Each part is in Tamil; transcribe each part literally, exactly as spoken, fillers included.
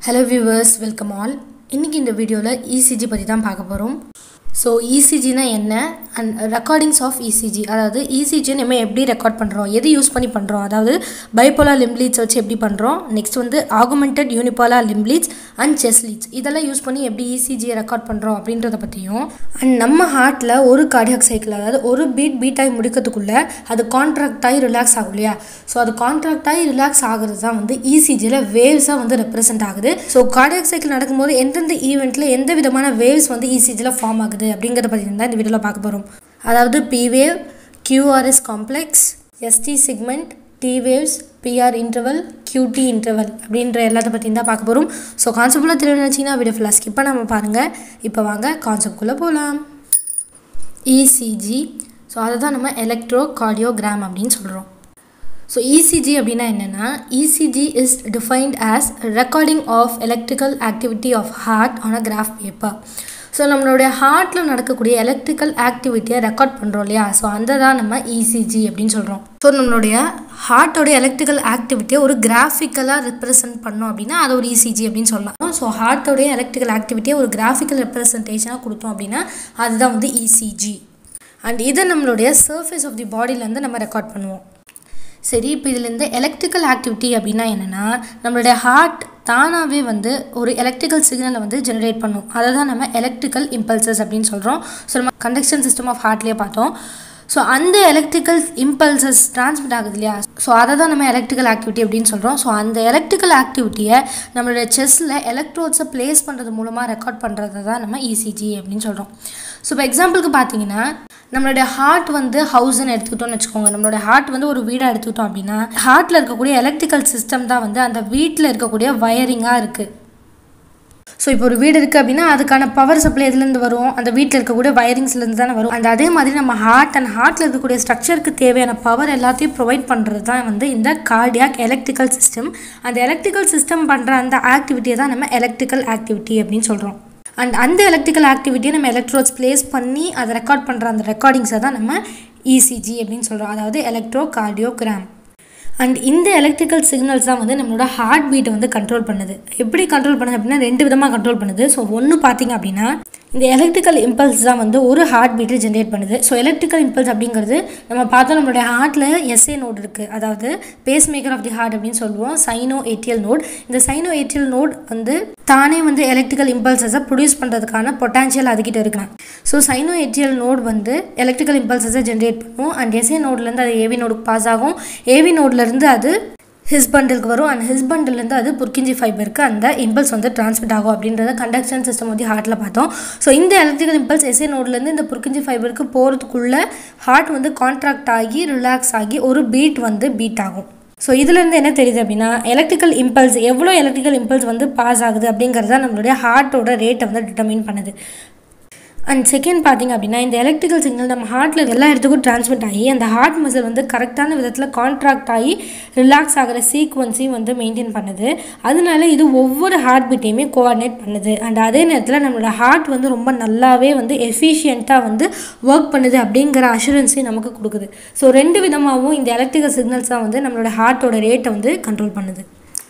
Hello viewers, welcome all. இன்னைக்கு இந்த வீடியோல E C G பத்தி தான் பார்க்க போறோம். So E C G னா என்ன and recordings of E C G அதாவது E C G நம்ம எப்படி ரெக்கார்ட் பண்றோம் எதை யூஸ் பண்ணி பண்றோம் அதாவது bipolar limb leads வச்சு எப்படி பண்றோம் நெக்ஸ்ட் வந்து augmented unipolar limb leads and chest leads இதெல்லாம் யூஸ் பண்ணி எப்படி E C G ரெக்கார்ட் பண்றோம் அப்படின்றத பத்தியும் and நம்ம ஹார்ட்ல ஒரு cardiac cycle அதாவது ஒரு பீட் பீட் ஆகி முடிக்கிறதுக்குள்ள அது கான்ட்ராக்ட் ஆகி ரிலாக்ஸ் ஆகும் இல்லையா சோ அது கான்ட்ராக்ட் ஆகி ரிலாக்ஸ் ஆகுறது தான் வந்து E C G ல waves-ஆ வந்து ரெப்ரசன்ட் ஆகுது சோ cardiac cycle நடக்கும்போது எந்தெந்த ஈவென்ட்ல எந்த விதமான waves வந்து E C G ல ஃபார்ம் ஆகுது அப்படிங்கறத பத்தி தான் இந்த வீடியோல பார்க்க போறோம் அதாவது P wave Q R S complex S T segment T waves P R interval Q T interval அப்படிங்கற எல்லாத்த பத்தி தான் பார்க்க போறோம் சோ கான்செப்ட்ல தெரிஞ்சினா வீடியோ ஃபுல்லா ஸ்கிப் பண்ணாம பாருங்க இப்போ வாங்க கான்செப்ட் குள்ள போலாம் E C G சோ அத தான் நம்ம electrocardiogram அப்படினு சொல்றோம் So E C G அப்படினா என்னன்னா E C G is defined as recording of electrical activity of heart on a graph paper. So நம்மளுடைய ஹார்ட்ல நடக்கக்கூடிய எலக்ட்ரிக்கல் ஆக்டிவிட்டியை ரெக்கார்ட் பண்றோம் இல்லையா சோ அந்த தான் நம்ம E C G அப்படினு சொல்றோம். சோ நம்மளுடைய ஹார்ட்டோட எலக்ட்ரிக்கல் ஆக்டிவிட்டியை ஒரு கிராஃபிக்கலா ரெப்ரசன்ட் பண்ணோம் அப்படினா அது ஒரு E C G அப்படினு சொல்லலாம். சோ ஹார்ட்டோட எலக்ட்ரிக்கல் ஆக்டிவிட்டியை ஒரு கிராஃபிக்கல் ரெப்ரசன்டேஷனா கொடுத்தோம் அப்படினா அதுதான் வந்து E C G. and இத நம்மளுடைய சர்ஃபேஸ் ஆஃப் தி பாடில இருந்து நம்ம ரெக்கார்ட் பண்ணுவோம். சரி இப்போ இதில இந்த எலக்ட்ரிக்கல் ஆக்டிவிட்டி அப்படினா என்னன்னா நம்மளுடைய ஹார்ட் தானாவே வந்து ஒரு எலக்ட்ரிக்கல் சிக்னலை வந்து ஜெனரேட் பண்ணும் அத தான் நம்ம எலக்ட்ரிக்கல் இம்பல்சஸ் அப்படினு சொல்றோம் சோ நம்ம கண்டக்ஷன் சிஸ்டம் ஆஃப் ஹார்ட்லயே பார்த்தோம் சோ அந்த எலக்ட்ரிக்கல் இம்பல்சஸ் ட்ரான்ஸ்மிட் ஆகுது இல்லையா சோ அத தான் நம்ம எலக்ட்ரிக்கல் ஆக்டிவிட்டி அப்படினு சொல்றோம் சோ அந்த எலக்ட்ரிக்கல் ஆக்டிவிட்டியை நம்மளுடைய செஸ்ட்ல எலக்ட்ரோட்ஸை பிளேஸ் பண்றது மூலமா ரெக்கார்ட் பண்றத தான் நம்ம E C G அப்படினு சொல்றோம் சோ இப்போ எக்ஸாம்பிளுக்கு பாத்தீங்கன்னா நம்மளுடைய ஹார்ட் வந்து ஹவுஸ்னு எடுத்துக்கிட்டோம்னு வெச்சுக்கோங்க நம்மளுடைய ஹார்ட் வந்து ஒரு வீடா எடுத்துக்கிட்டோம் அப்படினா ஹார்ட்ல இருக்கக்கூடிய எலக்ட்ரிக்கல் சிஸ்டம் தான் வந்து அந்த வீட்ல இருக்கக்கூடிய வயரிங்கா இருக்கு சோ இப்போ ஒரு வீடு இருக்கு அப்படினா அதுக்கான பவர் சப்ளை எதில இருந்து வரும் அந்த வீட்ல இருக்கக்கூடிய வயரிங்ஸ்ல இருந்து தான வரும் and அதே மாதிரி நம்ம ஹார்ட் and ஹார்ட்ல இருக்கக்கூடிய ஸ்ட்ரக்சருக்கு தேவையான பவர் எல்லாத்தையும் ப்ரொவைட் பண்றது தான் வந்து இந்த கார்டியாக் எலக்ட்ரிக்கல் சிஸ்டம் அந்த எலக்ட்ரிக்கல் சிஸ்டம் பண்ற அந்த ஆக்டிவிட்டியை தான் நம்ம எலக்ட்ரிக்கல் ஆக்டிவிட்டி அப்படினு சொல்றோம் and அந்த எலக்ட்ரிக்கல் ஆக்டிவிட்டியை நம்ம எலக்ட்ரோட்ஸ் பிளேஸ் பண்ணி அதை ரெக்கார்ட் பண்ற அந்த ரெக்கார்டிங்ஸை தான் நம்ம E C G அப்படினு சொல்றோம் அதாவது எலக்ட்ரோகார்டியோகிராம் and இந்த எலக்ட்ரிக்கல் சிக்னல்ஸ் தான் வந்து நம்மளோட ஹார்ட் பீட் வந்து கண்ட்ரோல் பண்ணுது எப்படி கண்ட்ரோல் பண்ணுது அப்படினா ரெண்டு விதமா கண்ட்ரோல் பண்ணுது சோ ஒன்னு பாத்தீங்க அப்படினா இந்த எலக்ட்ரிக்கல் இம்பல்ஸ் தான் வந்து ஒரு ஹார்ட் பீட் ஜெனரேட் பண்ணுது சோ எலக்ட்ரிக்கல் இம்பல்ஸ் அப்படிங்கிறது நம்ம பார்த்தோம் நம்மளுடைய ஹார்ட்ல S A நோட் இருக்கு அதாவது pacemaker of the heart அப்படினு சொல்லுவோம் சைனோஏட்ரியல் நோட் இந்த சைனோஏட்ரியல் நோட் வந்து தானே வந்து எலக்ட்ரிக்கல் இம்பல்சஸை ப்ரொடியூஸ் பண்றதுக்கான பொட்டன்ஷியல் அதுகிட்ட இருக்கு சோ சைனோஏட்ரியல் நோட் வந்து எலக்ட்ரிக்கல் இம்பல்சஸை ஜெனரேட் பண்ணும் and S A நோட்ல இருந்து அது A V நோடுக்கு பாஸ் ஆகும் A V நோட்ல இருந்து அது ஹிஸ் பண்டலுக்கு வரும் and ஹிஸ் பண்டல்ல இருந்து அது புர்கிஞ்சி ஃபைபருக்கு அந்த இம்பல்ஸ் வந்து ட்ரான்ஸ்மிட் ஆகும் அப்படின்றத கண்டக்ஷன் சிஸ்டம் வந்து ஹார்ட்ல பார்த்தோம் சோ இந்த எலக்ட்ரிக்கல் இம்பல்ஸ் S A நோட்ல இருந்து இந்த புர்கிஞ்சி ஃபைபருக்கு போறதுக்குள்ள ஹார்ட் வந்து கான்ட்ராக்ட் ஆகி ரிலாக்ஸ் ஆகி ஒரு பீட் வந்து பீட் ஆகும் சோ இதுல இருந்து என்ன தெரியுது அப்படினா எலக்ட்ரிக்கல் இம்பல்ஸ் எவ்வளவு எலக்ட்ரிக்கல் இம்பல்ஸ் வந்து பாஸ் ஆகுது அப்படிங்கறத நம்மளுடைய ஹார்ட்டோட ரேட்டை வந்து டிட்டர்மைன் பண்ணுது and second பாத்தீங்க அப்படினா இந்த எலக்ட்ரிக்கல் சிக்னல் நம்ம ஹார்ட்ல எல்லா இடத்துக்கும் ட்ரான்ஸ்மிட் ஆகி அந்த ஹார்ட் மசில் வந்து கரெக்ட்டான விதத்துல கான்ட்ராக்ட் ஆகி ரிலாக்ஸ் ஆகுற சீக்வென்ஸையும் வந்து மெயின்டைன் பண்ணுது அதனால இது ஒவ்வொரு ஹார்ட் பீட்டையுமே கோஆர்டினேட் பண்ணுது and அதே நேரத்துல நம்மளோட ஹார்ட் வந்து ரொம்ப நல்லாவே வந்து எஃபிஷியன்ட்டா வந்து வர்க் பண்ணுது அப்படிங்கற அஷூரன்ஸை நமக்கு கொடுக்குது சோ ரெண்டு விதமாவும் இந்த எலக்ட்ரிக்கல் சிக்னல்ஸ் தான் வந்து நம்மளோட ஹார்ட்டோட ரேட்டை வந்து கண்ட்ரோல் பண்ணுது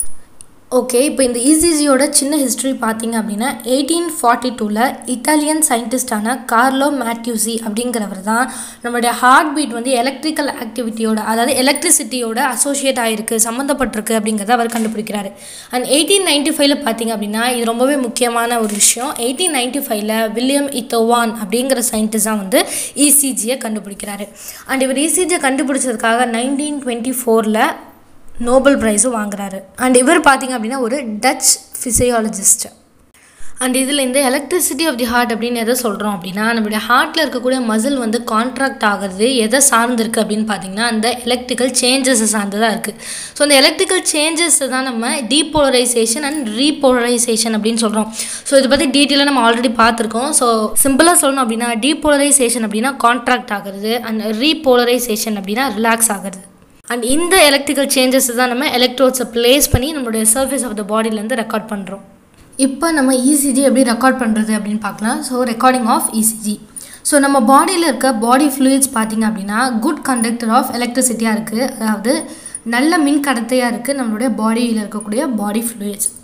ஓகே இப்போ இந்த E C G யோட சின்ன ஹிஸ்டரி பாத்தீங்க அப்படினா eighteen forty-two ல இத்தாலியன் சயின்டிஸ்டான கார்லோ மேத்யூசி அப்படிங்கறவர் தான் நம்மளுடைய ஹார்ட் பீட் வந்து எலக்ட்ரிக்கல் ஆக்டிவிட்டியோட அதாவது எலக்ட்ரிசிட்டியோட அசோசியேட் ஆயிருக்கு சம்பந்தப்பட்டிருக்கு அப்படிங்கறத அவர் கண்டுபிடிக்கிறாரு and eighteen ninety-five ல பாத்தீங்க அப்படினா இது ரொம்பவே முக்கியமான ஒரு விஷயம் eighteen ninety-five ல வில்லியம் இத்தோவான் அப்படிங்கற சயின்டிஸ்ட் தான் வந்து E C G யை கண்டுபிடிக்கிறாரு and இவர் E C G யை கண்டுபிடிச்சதுக்காக nineteen twenty-four ல நோபல் பிரைஸ் வாங்குறாரு and இவர் பாத்தீங்க அப்படினா ஒரு டச் பிசியாலஜிஸ்ட் and இதுல இந்த எலக்ட்ரிசிட்டி ஆஃப் தி ஹார்ட் அப்படினு எதை சொல்றோம் அப்படினா நம்மளுடைய ஹார்ட்ல இருக்கக்கூடிய மசில் வந்து கான்ட்ராக்ட் ஆகிறது எதை சார்ந்து இருக்கு அப்படினு பாத்தீங்கன்னா அந்த எலக்ட்ரிக்கல் சேஞ்சஸ் சார்ந்ததா இருக்கு சோ அந்த எலக்ட்ரிக்கல் சேஞ்சஸ் தான் நம்ம டீபோலரைசேஷன் and ரீபோலரைசேஷன் அப்படினு சொல்றோம் சோ இத பத்தி டீடைலா நம்ம ஆல்ரெடி பார்த்திருக்கோம் சோ சிம்பிளா சொல்லணும் அப்படினா டீபோலரைசேஷன் அப்படினா கான்ட்ராக்ட் ஆகிறது and ரீபோலரைசேஷன் அப்படினா ரிலாக்ஸ் ஆகிறது and இந்த எலக்ட்ரிக்கல் சேஞ்சஸ் தான் நம்ம எலக்ட்ரோட்ஸை பிளேஸ் பண்ணி நம்மளுடைய சர்ஃபேஸ் ஆஃப் தி பாடில இருந்து ரெக்கார்ட் பண்றோம் இப்போ நம்ம E C G எப்படி ரெக்கார்ட் பண்றது அப்படினு பார்க்கலாம் so recording of E C G so நம்ம பாடில இருக்க பாடி ஃப்ளூயிட்ஸ் பாத்தீங்க அப்படினா குட் கண்டக்டர் ஆஃப் எலக்ட்ரிசிட்டியா இருக்கு அதாவது நல்ல மின் கடத்தையா இருக்கு நம்மளுடைய பாடியில இருக்கக்கூடிய பாடி ஃப்ளூயிட்ஸ்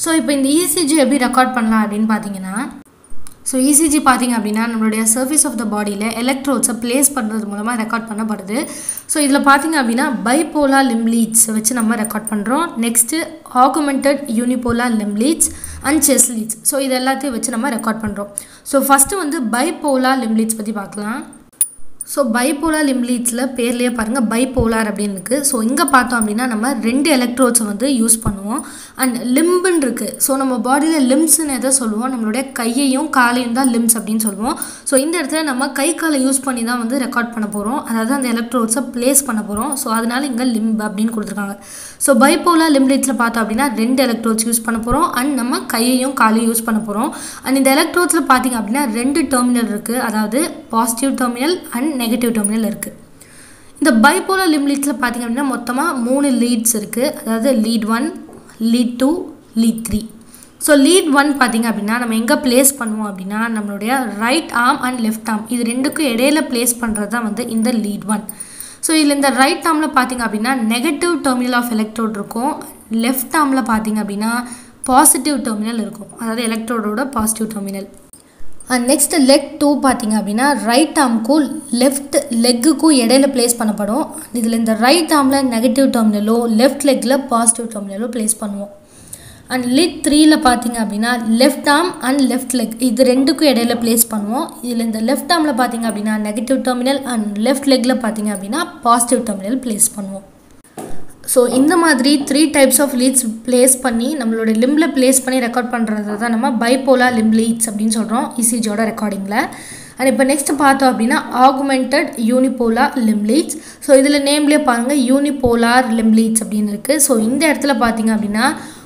ஸோ இப்போ இந்த இசிஜி எப்படி ரெக்கார்ட் பண்ணலாம் அப்படின்னு பார்த்தீங்கன்னா, ஸோ இசிஜி பார்த்திங்க அப்படின்னா நம்மளுடைய சர்ஃபேஸ் ஆஃப் த பாடியில் எலக்ட்ரோட்ஸை ப்ளேஸ் பண்ணுறது மூலமாக ரெக்கார்ட் பண்ணப்படுது. ஸோ இதில் பார்த்திங்க அப்படின்னா பைபோலார் லிம்ப் லீட்ஸ் வச்சு நம்ம ரெக்கார்ட் பண்ணுறோம். Next augmented unipolar limb leads and chest leads. So இது எல்லாத்தையும் வச்சு நம்ம ரெக்கார்ட் பண்ணுறோம். ஸோ ஃபஸ்ட்டு வந்து பைபோலார் லிம்ப் லீட்ஸ் பற்றி பார்க்கலாம். ஸோ பைபோலார் லிம்ப் லீட்ஸில் பேர்லேயே பாருங்கள் பைபோலார் அப்படின்னு இருக்குது. ஸோ இங்கே பார்த்தோம் அப்படின்னா நம்ம ரெண்டு எலக்ட்ரோட்ஸை வந்து யூஸ் பண்ணுவோம். அண்ட் லிம்புன்னு இருக்குது. ஸோ நம்ம பாடியில் லிம்ஸ்ன்னு எதை சொல்லுவோம், நம்மளுடைய கையையும் காலையும் தான் லிம்ஸ் அப்படின்னு சொல்லுவோம். ஸோ இந்த இடத்துல நம்ம கை காலை யூஸ் பண்ணி தான் வந்து ரெக்கார்ட் பண்ண போகிறோம், அதாவது அந்த எலக்ட்ரோட்ஸை ப்ளேஸ் பண்ண போகிறோம். ஸோ அதனால் இங்கே லிம்ப் அப்படின்னு கொடுத்துருக்காங்க. ஸோ பைபோலார் லிம்ப் லீட்ஸில் பார்த்தோம் அப்படின்னா ரெண்டு எலக்ட்ரோட்ஸ் யூஸ் பண்ண போகிறோம் அண்ட் நம்ம கையையும் காலையும் யூஸ் பண்ண போகிறோம். அண்ட் இந்த எலக்ட்ரோட்ஸில் பார்த்திங்க அப்படின்னா ரெண்டு டெர்மினல் இருக்குது, அதாவது positive terminal and negative terminal இருக்குது. இந்த பைபோலார் லிம்ப் லீட்ஸில் பார்த்திங்க அப்படின்னா மொத்தமாக மூணு லீட்ஸ் இருக்குது, அதாவது lead one, lead two, lead three. So lead one பார்த்திங்க அப்படின்னா நம்ம எங்கே ப்ளேஸ் பண்ணுவோம் அப்படின்னா நம்மளுடைய right arm and left arm இது ரெண்டுக்கும் இடையில ப்ளேஸ் பண்ணுறது தான் வந்து இந்த லீட் ஒன். ஸோ இதில் இந்த ரைட் ஆர்மில் பார்த்திங்க அப்படின்னா நெகட்டிவ் டெர்மினல் ஆஃப் எலக்ட்ரோட் இருக்கும், லெஃப்ட் ஆர்மில் பார்த்திங்க அப்படின்னா பாசிட்டிவ் டெர்மினல் இருக்கும், அதாவது எலக்ட்ரோடோட positive terminal. And next leg two பார்த்திங்க அப்படின்னா ரைட் ஆர்முக்கும் லெஃப்ட் லெக்குக்கும் இடையில ப்ளேஸ் பண்ணப்படும். இதில் இந்த ரைட் ஆர்மில் நெகட்டிவ் டெர்மினலோ லெஃப்ட் லெக்கில் பாசிட்டிவ் டெர்மினலோ ப்ளேஸ் பண்ணுவோம். அண்ட் லீட் த்ரீயில் பார்த்திங்க அப்படின்னா left arm and left leg இது ரெண்டுக்கும் இடையில ப்ளேஸ் பண்ணுவோம். இதில் இந்த லெஃப்ட் ஆர்மில் பார்த்திங்க அப்படின்னா நெகட்டிவ் டெர்மினல் அண்ட் லெஃப்ட் லெக்கில் பார்த்திங்க அப்படின்னா பாசிட்டிவ் டெர்மினல் ப்ளேஸ் பண்ணுவோம். ஸோ இந்த மாதிரி three types of leads place பண்ணி நம்மளோட லிம்பில் ப்ளேஸ் பண்ணி ரெக்கார்ட் பண்ணுறது தான் நம்ம பைபோலார் லிம்ப் லீட்ஸ் அப்படின்னு சொல்கிறோம் இசிஜியோட ரெக்கார்டிங்கில். அண்ட் இப்போ நெக்ஸ்ட் பார்த்தோம் அப்படின்னா augmented unipolar limb leads. So இதில் நேம்லேயே பாருங்கள் யூனிபோலார் லிம்ப் லீட்ஸ் அப்படின்னு இருக்குது. ஸோ இந்த இடத்துல பார்த்திங்க அப்படின்னா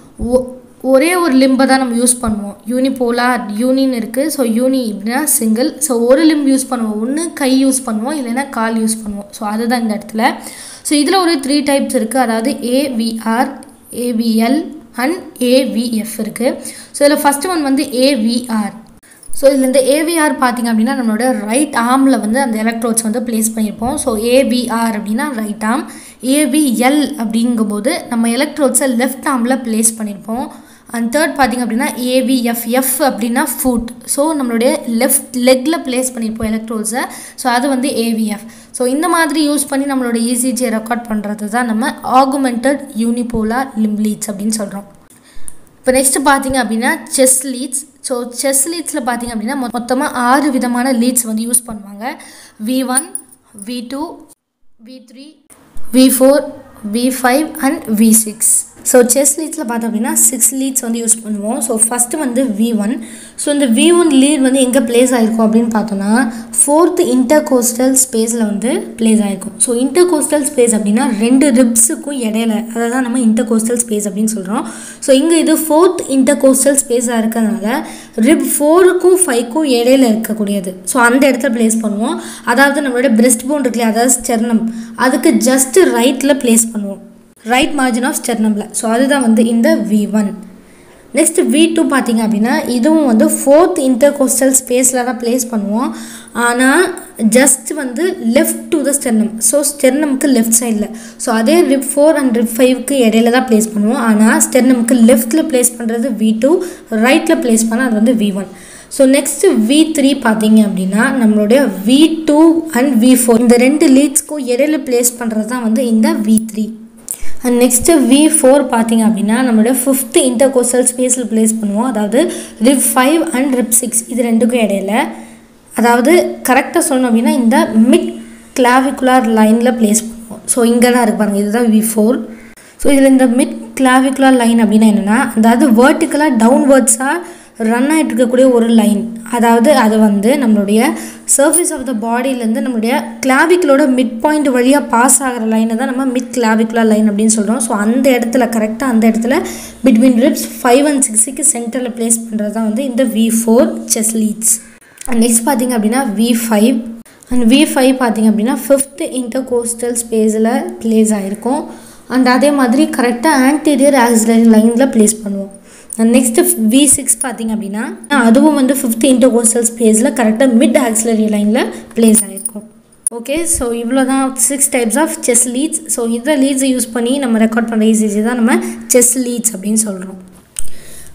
ஒரே ஒரு லிம்பை தான் நம்ம யூஸ் பண்ணுவோம். யூனிபோலார் யூனின்னு இருக்குது. ஸோ யூனி அப்படின்னா சிங்கிள். ஸோ ஒரு லிம்ப் யூஸ் பண்ணுவோம், ஒன்று கை யூஸ் பண்ணுவோம் இல்லைன்னா கால் யூஸ் பண்ணுவோம். ஸோ அதுதான் இந்த இடத்துல. ஸோ இதில் ஒரு த்ரீ டைப்ஸ் இருக்குது, அதாவது ஏவிஆர், ஏவிஎல் அண்ட் ஏவிஎஃப் இருக்குது. ஸோ இதில் ஃபஸ்ட்டு ஒன் வந்து ஏவிஆர். ஸோ இதில் இந்த ஏவிஆர் பார்த்திங்க அப்படின்னா நம்மளோட ரைட் ஆர்மில் வந்து அந்த எலக்ட்ரோட்ஸ் வந்து ப்ளேஸ் பண்ணியிருப்போம். ஸோ ஏவிஆர் அப்படின்னா ரைட் ஆர்ம். ஏவிஎல் அப்படிங்கும்போது நம்ம எலக்ட்ரோட்ஸை லெஃப்ட் ஆர்மில் ப்ளேஸ் பண்ணியிருப்போம். அண்ட் தேர்ட் பார்த்திங்க அப்படின்னா ஏவிஎஃப், எஃப் அப்படின்னா ஃபுட். ஸோ நம்மளுடைய லெஃப்ட் லெக்கில் ப்ளேஸ் பண்ணியிருப்போம் எலக்ட்ரோட்ஸை. ஸோ அது வந்து ஏவிஎஃப். ஸோ இந்த மாதிரி யூஸ் பண்ணி நம்மளோட இசிஜியை ரெக்கார்ட் பண்ணுறது தான் நம்ம ஆகுமெண்டட் யூனிபோலார் லிம்ப் லீட்ஸ் அப்படின்னு சொல்கிறோம். இப்போ நெக்ஸ்ட்டு பார்த்திங்க அப்படின்னா செஸ் லீட்ஸ். ஸோ செஸ் லீட்ஸில் பார்த்திங்க அப்படின்னா மொத்தமாக ஆறு விதமான லீட்ஸ் வந்து யூஸ் பண்ணுவாங்க. V one, V two, V three, V four, V five and V six. So chest லீட்ஸில் பார்த்தோம் அப்படின்னா சிக்ஸ் லீட்ஸ் வந்து யூஸ் பண்ணுவோம். ஸோ ஃபஸ்ட்டு வந்து வி ஒன். ஸோ இந்த வி ஒன் லீட் வந்து எங்கே ப்ளேஸ் ஆகிருக்கும் அப்படின்னு பார்த்தோன்னா ஃபோர்த் இன்டர்கோஸ்டல் ஸ்பேஸில் வந்து ப்ளேஸ் ஆகிருக்கும். ஸோ இன்டர்கோஸ்டல் ஸ்பேஸ் அப்படின்னா ரெண்டு ரிப்ஸுக்கும் இடையில, அதை தான் நம்ம இன்டர்கோஸ்டல் ஸ்பேஸ் அப்படின்னு சொல்கிறோம். ஸோ இங்கே இது ஃபோர்த் இன்டர்கோஸ்டல் ஸ்பேஸாக இருக்கிறதுனால ரிப் ஃபோருக்கும் ஃபைவ்க்கும் இடையில இருக்கக்கூடியது. ஸோ அந்த இடத்துல ப்ளேஸ் பண்ணுவோம். அதாவது நம்மளோட பிரெஸ்ட் போன் இருக்குல்லையா, அதாவது ஸ்டெர்னம், அதுக்கு ஜஸ்ட்டு ரைட்டில் ப்ளேஸ் பண்ணுவோம், ரைட் மார்ஜின் ஆஃப் ஸ்டெர்னமில். ஸோ அதுதான் வந்து இந்த V one. Next V two பார்த்திங்க அப்படின்னா இதுவும் வந்து ஃபோர்த் இன்டர்கோஸ்டல் ஸ்பேஸில் தான் ப்ளேஸ் பண்ணுவோம். ஆனால் ஜஸ்ட் வந்து left to the sternum. So ஸ்டெர்னமுக்கு லெஃப்ட் சைடில். ஸோ அதே ரிப் ஃபோர் அண்ட் ரிப் ஃபைவ்க்கு இடையில தான் ப்ளேஸ் பண்ணுவோம். ஆனால் ஸ்டெர்னமுக்கு லெஃப்ட்டில் ப்ளேஸ் பண்ணுறது வி டூ, ரைட்டில் ப்ளேஸ் பண்ணால் அது வந்து V one. So next V three பார்த்திங்க அப்படின்னா நம்மளுடைய V two and V four இந்த ரெண்டு லீட்ஸ்க்கும் இடையில ப்ளேஸ் பண்ணுறது தான் வந்து இந்த V three. And next V four பார்த்திங்க அப்படின்னா நம்மளோட ஃபிஃப்த்து இன்டர்கோஸ்டல் ஸ்பேஸில் ப்ளேஸ் பண்ணுவோம். அதாவது rib five and rib six இது ரெண்டுக்கும் இடையில, அதாவது கரெக்டாக சொல்லணும் அப்படின்னா இந்த மிட் கிளாவிகுலார் லைனில் ப்ளேஸ் பண்ணுவோம். ஸோ இங்கே தான் இருக்கு பாருங்கள், இதுதான் வி ஃபோர். ஸோ இதில் இந்த மிட் கிளாவிகுலார் லைன் அப்படின்னா என்னென்னா, அதாவது வேர்ட்டிக்கலாக டவுன்வர்ட்ஸாக ரன் ஆகிட்டு இருக்கக்கூடிய ஒரு லைன். அதாவது அது வந்து நம்மளுடைய சர்ஃபேஸ் ஆஃப் த பாடியிலேருந்து நம்மளுடைய கிளாவிக்குலோட மிட் பாயிண்ட் வழியாக பாஸ் ஆகிற லைனை தான் நம்ம மிட் கிளாவிகுலர் லைன் அப்படின்னு சொல்கிறோம். ஸோ அந்த இடத்துல கரெக்டாக அந்த இடத்துல பிட்வீன் ரிப்ஸ் ஃபைவ் அண்ட் சிக்ஸுக்கு சென்டரில் ப்ளேஸ் பண்ணுறது தான் வந்து இந்த V four chest leads. And next பார்த்திங்க அப்படின்னா V five. And V five பார்த்திங்க அப்படின்னா ஃபிஃப்த் இன்டர்கோஸ்டல் ஸ்பேஸில் ப்ளேஸ் ஆகிருக்கும். அண்ட் அதே மாதிரி கரெக்டாக ஆன்டீரியர் ஆக்சிலரி லைனில் ப்ளேஸ் பண்ணுவோம். நெக்ஸ்ட்டு வி சிக்ஸ் பார்த்திங்க அப்படின்னா அதுவும் வந்து ஃபிஃப்த் இன்டர்கோஸ்டல் ஸ்பேஸில் கரெக்டாக மிட் ஆக்சிலரி லைனில் ப்ளேஸ் ஆகிருக்கும். ஓகே, ஸோ இவ்வளோ தான் six types of chest leads. So இந்த லீட்ஸை யூஸ் பண்ணி நம்ம ரெக்கார்ட் பண்ணுற இசிஜி தான் நம்ம செஸ் லீட்ஸ் அப்படின்னு சொல்கிறோம்.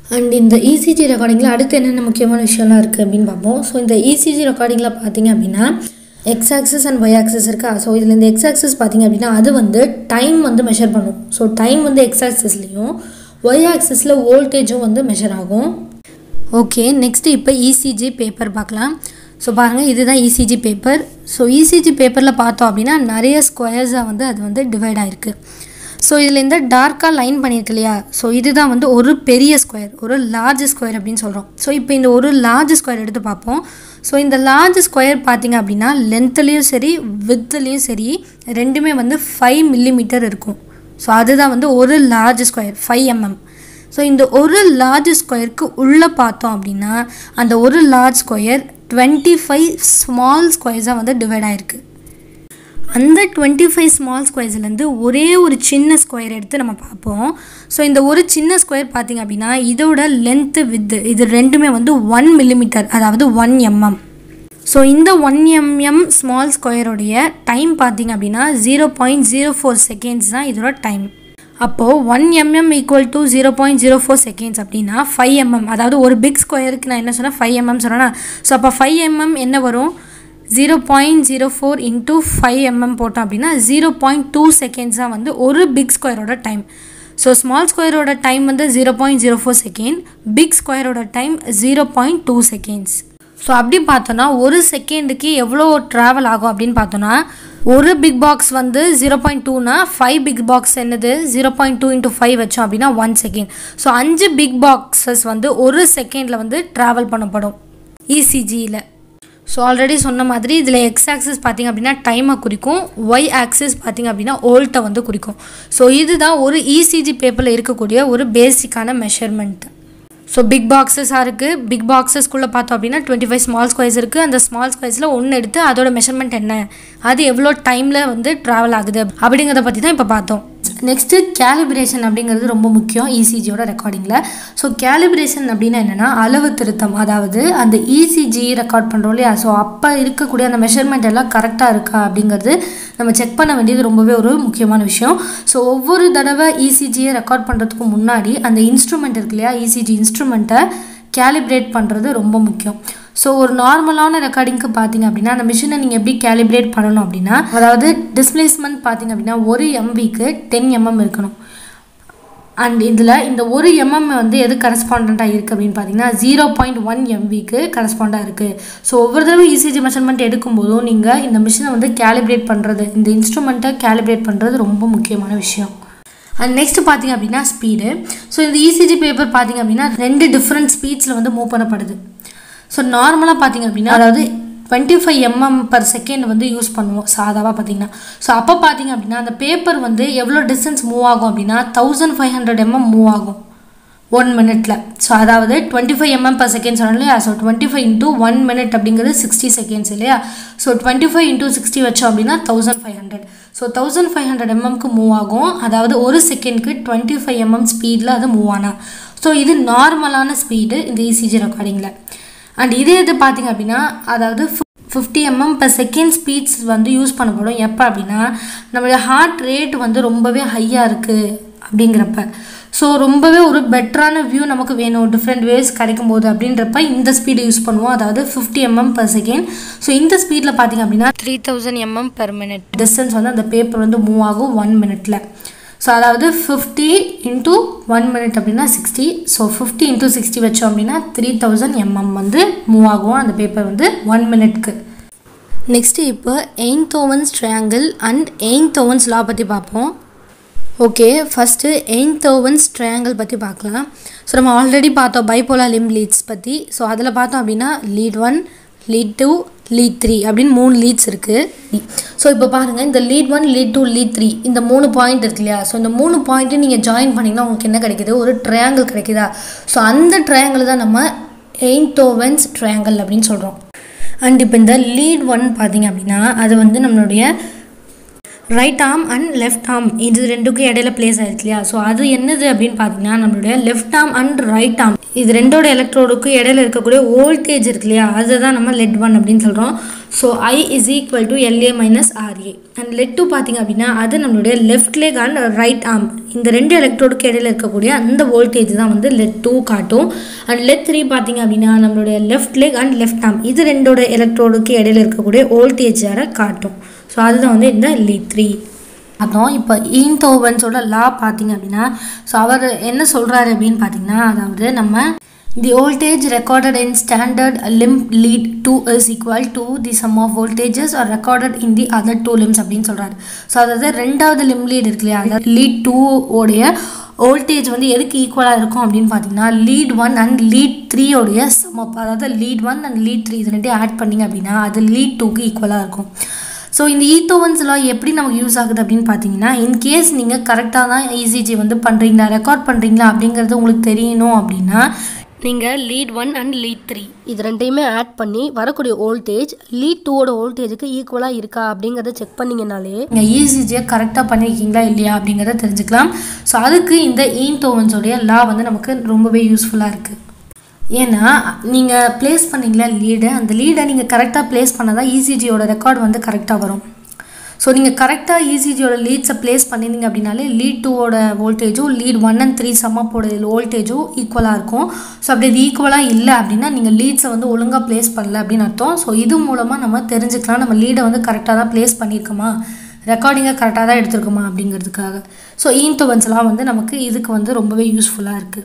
அண்ட் இந்த இசிஜி ரெக்கார்டிங்கில் அடுத்து என்னென்ன முக்கியமான விஷயம்லாம் இருக்குது அப்படின்னு பார்ப்போம். ஸோ இந்த இசிஜி ரெக்கார்டிங்கில் பார்த்தீங்க அப்படின்னா X axis and Y axis இருக்கா. ஸோ இதில் இந்த எக்ஸ் ஆக்சிஸ் பார்த்தீங்க அப்படின்னா அது வந்து டைம் வந்து மெஷர் பண்ணும். ஸோ டைம் வந்து எக்ஸ் ஆக்சிஸ்லேயும் ஒய் ஆக்சிஸில் வோல்டேஜும் வந்து மெஷர் ஆகும். ஓகே, நெக்ஸ்ட்டு இப்போ இசிஜி பேப்பர் பார்க்கலாம். ஸோ பாருங்கள், இதுதான் இசிஜி பேப்பர். ஸோ இசிஜி பேப்பரில் பார்த்தோம் அப்படின்னா நிறைய ஸ்கொயர்ஸாக வந்து அது வந்து டிவைட் ஆகிருக்கு. ஸோ இதில் இந்த டார்க்காக லைன் பண்ணியிருக்கு இல்லையா, ஸோ இதுதான் வந்து ஒரு பெரிய ஸ்கொயர், ஒரு லார்ஜ் ஸ்கொயர் அப்படின்னு சொல்கிறோம். ஸோ இப்போ இந்த ஒரு லார்ஜ் ஸ்கொயர் எடுத்து பார்ப்போம். ஸோ இந்த லார்ஜ் ஸ்கொயர் பார்த்திங்க அப்படின்னா லென்த்துலேயும் சரி வித்துலேயும் சரி ரெண்டுமே வந்து ஃபைவ் மில்லிமீட்டர் இருக்கும். ஸோ அதுதான் வந்து ஒரு large square, five mm. So இந்த ஒரு லார்ஜ் ஸ்கொயருக்கு உள்ளே பார்த்தோம் அப்படின்னா அந்த ஒரு large square twenty five small ஸ்கொயர்ஸாக வந்து டிவைட் ஆகிருக்கு. அந்த டுவெண்ட்டி ஃபைவ் ஸ்மால் ஸ்கொயர்ஸ்லேருந்து ஒரே ஒரு சின்ன ஸ்கொயர் எடுத்து நம்ம பார்ப்போம். ஸோ இந்த ஒரு சின்ன ஸ்கொயர் பார்த்திங்க அப்படின்னா இதோட லென்த்து வித்து இது ரெண்டுமே வந்து ஒன் மில்லிமீட்டர், அதாவது ஒன் எம்எம். ஸோ இந்த ஒன் எம்எம் ஸ்மால் ஸ்கொயருடைய டைம் பார்த்திங்க அப்படின்னா zero point zero four seconds தான் இதோட டைம். அப்போது one mm equal to zero point zero four seconds அப்படின்னா ஃபைவ் எம்எம், அதாவது ஒரு பிக் ஸ்கொயருக்கு நான் என்ன சொன்னேன், ஃபைவ் எம்எம் சொன்னேன்னா. ஸோ அப்போ ஃபைவ் எம்எம் என்ன வரும், zero point zero four into five mm போட்டோம் அப்படின்னா ஜீரோ பாயிண்ட் டூ செகண்ட்ஸ் தான் வந்து ஒரு பிக் ஸ்கொயரோட டைம். ஸோ ஸ்மால் ஸ்கொயரோட டைம் வந்து zero point zero four second, big ஸ்கொயரோட time zero point two seconds. So அப்படி பார்த்தோன்னா ஒரு செகண்டுக்கு எவ்வளோ ட்ராவல் ஆகும் அப்படின்னு பார்த்தோன்னா ஒரு பிக் பாக்ஸ் வந்து ஜீரோ பாயிண்ட் டூனா ஃபைவ் பிக் பாக்ஸ் என்னது zero point two into five வச்சோம் அப்படின்னா ஒன் செகண்ட். ஸோ அஞ்சு பிக் பாக்ஸஸ் வந்து ஒரு செகண்டில் வந்து ட்ராவல் பண்ணப்படும் இசிஜியில். ஸோ ஆல்ரெடி சொன்ன மாதிரி இதில் எக்ஸ் ஆக்சிஸ் பார்த்திங்க அப்படின்னா டைமை குறிக்கும், ஒய் ஆக்சிஸ் பார்த்திங்க அப்படின்னா வோல்ட்டை வந்து குறிக்கும். ஸோ இதுதான் ஒரு இசிஜி பேப்பரில் இருக்கக்கூடிய ஒரு பேசிக்கான மெஷர்மெண்ட். ஸோ பிக் பாக்ஸஸாக இருக்குது. பிக் பாக்ஸஸ்க்குள்ளே பார்த்தோம் அப்படின்னா டுவெண்ட்டி ஃபைவ் ஸ்மால் ஸ்கொயர்ஸ் இருக்குது. அந்த ஸ்மால் ஸ்கொயர்ஸில் ஒன்று எடுத்து அதோட மெஷர்மெண்ட் என்ன, அது எவ்வளோ டைமில் வந்து ட்ராவல் ஆகுது அப்படிங்கிறத பற்றி தான் இப்போ பார்த்தோம். நெக்ஸ்ட்டு கேலிப்ரேஷன் அப்படிங்கிறது ரொம்ப முக்கியம் இசிஜியோட ரெக்கார்டிங்கில். ஸோ கேலிப்ரேஷன் அப்படின்னா என்னென்னா அளவு திருத்தம், அதாவது அந்த இசிஜி ரெக்கார்ட் பண்ணுறோம் இல்லையா, ஸோ அப்போ இருக்கக்கூடிய அந்த மெஷர்மெண்ட் எல்லாம் கரெக்டாக இருக்கா அப்படிங்கிறது நம்ம செக் பண்ண வேண்டியது ரொம்பவே ஒரு முக்கியமான விஷயம். ஸோ ஒவ்வொரு தடவை இசிஜியை ரெக்கார்ட் பண்ணுறதுக்கு முன்னாடி அந்த இன்ஸ்ட்ருமெண்ட் இருக்கு இல்லையா, இசிஜி இன்ஸ்ட்ருமெண்ட்டை கேலிப்ரேட் பண்ணுறது ரொம்ப முக்கியம். ஸோ ஒரு நார்மலான ரெக்கார்டிங்க்கு பார்த்தீங்க அப்படின்னா அந்த மிஷினை நீங்கள் எப்படி கேலிப்ரேட் பண்ணணும் அப்படின்னா, அதாவது டிஸ்பிளேஸ்மெண்ட் பார்த்தீங்க அப்படின்னா ஒரு எம்விக்கு டென் எம்எம் இருக்கணும். அண்ட் இதில் இந்த ஒரு எம்எம் வந்து எது கரஸ்பாண்டாக இருக்குது அப்படின்னு பார்த்தீங்கன்னா ஜீரோ பாயிண்ட் ஒன் எம்விக்கு கரஸ்பாண்டாக இருக்குது. ஸோ ஒவ்வொரு தடவை இசிஜி மெஷர்மெண்ட் எடுக்கும்போதும் நீங்கள் இந்த மிஷினை வந்து கேலிப்ரேட் பண்ணுறது, இந்த இன்ஸ்ட்ருமெண்ட்டை கேலிப்ரேட் பண்ணுறது ரொம்ப முக்கியமான விஷயம். அண்ட் நெக்ஸ்ட் பார்த்திங்க அப்படின்னா ஸ்பீடு. ஸோ இந்த இசிஜி பேப்பர் பார்த்திங்க அப்படின்னா ரெண்டு டிஃப்ரெண்ட் ஸ்பீட்ஸில் வந்து மூவ் பண்ணப்படுது. ஸோ நார்மலாக பார்த்திங்க அப்படின்னா அதாவது twenty five mm per second வந்து யூஸ் பண்ணுவோம் சாதாவாக பார்த்திங்கன்னா. ஸோ அப்போ பார்த்திங்க அப்படின்னா அந்த பேப்பர் வந்து எவ்வளோ டிஸ்டன்ஸ் மூவ் ஆகும் அப்படின்னா thousand five hundred mm move ஆகும் ஒன் மினிட்ல. ஸோ அதாவது twenty five mm per second சொன்னோம் இல்லையா, so twenty five into one minute அப்படிங்கிறது சிக்ஸ்டி செகண்ட்ஸ் இல்லையா. So twenty five into sixty வச்சோம் அப்படின்னா thousand five hundred. So thousand five hundred எம்எம்க்கு மூவ் ஆகும், அதாவது ஒரு செகண்ட்க்கு டுவெண்ட்டி ஃபைவ் எம்எம் ஸ்பீடில் அது மூவ் ஆனால். ஸோ இது நார்மலான ஸ்பீடு இந்த இசிஜி ரெக்கார்டிங்கில். அண்ட் இதே இது பார்த்திங்க அப்படின்னா அதாவது fifty mm per second speeds வந்து யூஸ் பண்ணப்படும். எப்போ அப்படின்னா நம்மளுடைய ஹார்ட் ரேட் வந்து ரொம்பவே ஹையாக இருக்குது அப்படிங்கிறப்ப, ஸோ ரொம்பவே ஒரு பெட்டரான வியூ நமக்கு வேணும், டிஃப்ரெண்ட் வேவ்ஸ் கிடைக்கும் போது அப்படின்றப்ப இந்த ஸ்பீடு யூஸ் பண்ணுவோம், அதாவது fifty mm per second. So இந்த ஸ்பீடில் பார்த்திங்க அப்படின்னா three thousand mm per minute distance வந்து அந்த பேப்பர் வந்து மூவ் ஆகும் ஒன் மினிட்ல. ஸோ அதாவது ஃபிஃப்டி இன்ட்டு ஒன் மினிட் அப்படின்னா sixty. So fifty into sixty வச்சோம் அப்படின்னா த்ரீ தௌசண்ட் எம்எம் வந்து மூவ் ஆகும் அந்த பேப்பர் வந்து ஒன் மினிட்க்கு. நெக்ஸ்ட்டு இப்போ எயின்தோவன்ஸ் ட்ரையாங்கிள் அண்ட் எயின்தோவன்ஸ் லா பற்றி பார்ப்போம். ஓகே, ஃபஸ்ட்டு எயின்தோவன்ஸ் ட்ரையாங்கிள் பற்றி பார்க்கலாம். ஸோ நம்ம ஆல்ரெடி பார்த்தோம் பைபோலார் லிம்ப் லீட்ஸ் பற்றி. ஸோ அதில் பார்த்தோம் அப்படின்னா lead one, lead two, lead three அப்படின்னு மூணு லீட்ஸ் இருக்குது. ஸோ இப்போ பாருங்கள், இந்த lead one, lead two, lead three இந்த மூணு பாயிண்ட் இருக்கு இல்லையா. ஸோ இந்த மூணு பாயிண்ட்டு நீங்கள் ஜாயின் பண்ணிங்கன்னா உங்களுக்கு என்ன கிடைக்கிது, ஒரு ட்ரையாங்கிள் கிடைக்குதா. ஸோ அந்த ட்ரையாங்கிள் தான் நம்ம எயின்தோவன்ஸ் ட்ரையாங்கிள் அப்படின்னு சொல்கிறோம். அண்ட் இப்போ இந்த லீட் ஒன் பார்த்திங்க அப்படின்னா அது வந்து நம்மளுடைய right arm and left arm இது ரெண்டுக்கும் இடையில பிளேஸ் ஆயிருக்கு இல்லையா. ஸோ அது என்னது அப்படின்னு பார்த்தீங்கன்னா நம்மளுடைய left arm and right arm இது ரெண்டோட எலக்ட்ரோடுக்கு இடையில இருக்கக்கூடிய வோல்டேஜ் இருக்கு இல்லையா, அதுதான் நம்ம லெட் ஒன் அப்படின்னு சொல்கிறோம். So I is equal to LA minus RA. And lead two பார்த்தீங்க அப்படின்னா அது நம்மளுடைய left leg and right arm இந்த ரெண்டு எலக்ட்ரோடுக்கு இடையில இருக்கக்கூடிய அந்த வோல்டேஜ் தான் வந்து லெட் டூ காட்டும். அண்ட் லெட் த்ரீ பார்த்தீங்க அப்படின்னா நம்மளுடைய left leg and left arm இது ரெண்டோட எலக்ட்ரோடுக்கு இடையில இருக்கக்கூடிய வோல்டேஜ் யாரை காட்டும். ஸோ அதுதான் வந்து இந்த லெட் த்ரீ. அப்புறம் இப்போ ஈன்தோவன்ஸோட லா பார்த்தீங்க அப்படின்னா ஸோ அவர் என்ன சொல்கிறாரு அப்படின்னு பார்த்தீங்கன்னா அதாவது நம்ம the voltage recorded in standard limb lead two is equal to the sum of voltages are recorded in the other two limbs அப்படின்னு சொல்கிறாரு. ஸோ அதாவது ரெண்டாவது லிம் லீட் இருக்கு இல்லையா, அதாவது லீட் டூ உடைய வோல்டேஜ் வந்து எதுக்கு ஈக்குவலாக இருக்கும் அப்படின்னு பார்த்தீங்கன்னா லீட் ஒன் அண்ட் லீட் த்ரீயோடைய சம் அப், அதாவது lead one and lead three இது ரெண்டையும் ஆட் பண்ணிங்க அப்படின்னா அது லீட் டூக்கு ஈக்குவலாக இருக்கும். ஸோ இந்த ஈத்தோவன்ஸ் லா எப்படி நமக்கு யூஸ் ஆகுது அப்படின்னு பார்த்தீங்கன்னா இன்கேஸ் நீங்கள் கரெக்டாக தான் இசிஜி வந்து பண்ணுறீங்களா ரெக்கார்ட் பண்ணுறீங்களா அப்படிங்கிறது உங்களுக்கு தெரியணும் அப்படின்னா நீங்கள் lead one and lead three இது ரெண்டையுமே ஆட் பண்ணி வரக்கூடிய வோல்டேஜ் லீட் டூவோட வோல்டேஜுக்கு ஈக்குவலாக இருக்கா அப்படிங்கிறத செக் பண்ணிங்கனாலே நீங்கள் இசிஜியை கரெக்டாக பண்ணியிருக்கீங்களா இல்லையா அப்படிங்கிறத தெரிஞ்சுக்கலாம். ஸோ அதுக்கு இந்த ஈத்தோவன்ஸோடைய லா வந்து நமக்கு ரொம்பவே யூஸ்ஃபுல்லாக இருக்குது. ஏன்னா நீங்கள் ப்ளேஸ் பண்ணிங்களா லீடை, அந்த லீடை நீங்கள் கரெக்டாக ப்ளேஸ் பண்ணால் தான் இசிஜியோட ரெக்கார்டு வந்து கரெக்டாக வரும். ஸோ நீங்கள் கரெக்டாக இசிஜியோட லீட்ஸை ப்ளேஸ் பண்ணியிருந்தீங்க அப்படின்னாலே லீட் டூவோட வோல்டேஜும் லீட் ஒன் அண்ட் த்ரீ சம்மப்போட வோல்டேஜும் ஈக்குவலாக இருக்கும். ஸோ அப்படி இது ஈக்குவலாக இல்லை அப்படின்னா நீங்கள் லீட்ஸை வந்து ஒழுங்காக ப்ளேஸ் பண்ணல அப்படின்னு அர்த்தம். ஸோ இது மூலமாக நம்ம தெரிஞ்சுக்கலாம் நம்ம லீடை வந்து கரெக்டாக தான் ப்ளேஸ் பண்ணியிருக்கோமா, ரெக்கார்டிங்கை கரெக்டாக தான் எடுத்துருக்கோமா அப்படிங்கிறதுக்காக. ஸோ ஈன்தோவன்ஸ்லாம் வந்து நமக்கு இதுக்கு வந்து ரொம்பவே யூஸ்ஃபுல்லாக இருக்குது.